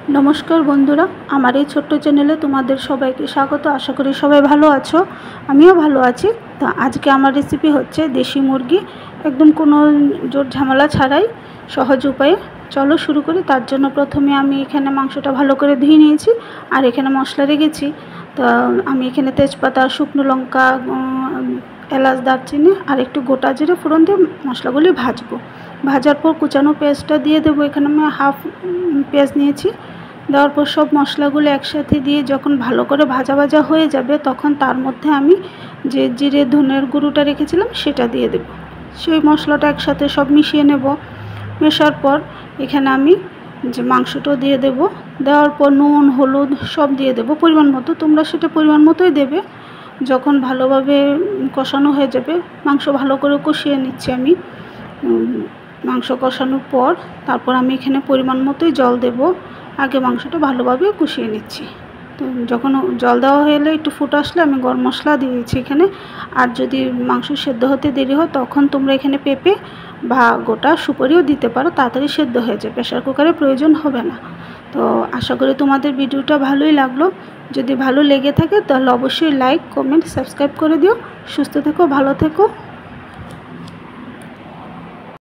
নমস্কার বন্ধুরা, আমার এই ছোট্ট চ্যানেলে তোমাদের সবাইকে স্বাগত। আশা করি সবাই ভালো আছো, আমিও ভালো আছি। তো আজকে আমার রেসিপি হচ্ছে দেশি মুরগি, একদম কোনো জোর ঝামেলা ছাড়াই সহজ উপায়ে। চলো শুরু করি। তার জন্য প্রথমে আমি এখানে মাংসটা ভালো করে ধুয়ে নিয়েছি, আর এখানে মশলা রেখেছি। তো আমি এখানে তেজপাতা, শুকনো লঙ্কা, এলাচ, দারচিনি আর একটু গোটা জিরে ফোড়ন দিয়ে মশলাগুলি ভাজবো। ভাজার পর কুচানো পেঁয়াজটা দিয়ে দেবো। এখানে আমি হাফ পেঁয়াজ নিয়েছি। দেওয়ার পর সব মশলাগুলো একসাথে দিয়ে যখন ভালো করে ভাজা ভাজা হয়ে যাবে, তখন তার মধ্যে আমি যে জিরে ধনের গুঁড়োটা রেখেছিলাম সেটা দিয়ে দেব। সেই মশলাটা একসাথে সব মিশিয়ে নেব। মেশার পর এখানে আমি যে মাংসটাও দিয়ে দেব। দেওয়ার পর নুন, হলুদ সব দিয়ে দেব পরিমাণ মতো। তোমরা সেটা পরিমাণ মতোই দেবে। যখন ভালোভাবে কষানো হয়ে যাবে, মাংস ভালো করে কষিয়ে নিচ্ছি আমি। মাংস কষানোর পর তারপর আমি এখানে পরিমাণ মতোই জল দেব। আগে মাংসটা ভালোভাবে কষিয়ে নিচ্ছি। তো যখন জল দেওয়া হয়ে এলে একটু ফুট আসলে আমি গরম মশলা দিয়েছি এখানে। আর যদি মাংস সেদ্ধ হতে দেরি হয়, তখন তোমরা এখানে পেঁপে বা গোটা সুপারিও দিতে পারো, তাড়াতাড়ি সেদ্ধ হয়ে যায়, প্রেশার কুকারের প্রয়োজন হবে না। তো আশা করি তোমাদের ভিডিওটা ভালোই লাগলো। যদি ভালো লেগে থাকে তাহলে অবশ্যই লাইক, কমেন্ট, সাবস্ক্রাইব করে দিও। সুস্থ থেকো, ভালো থেকো।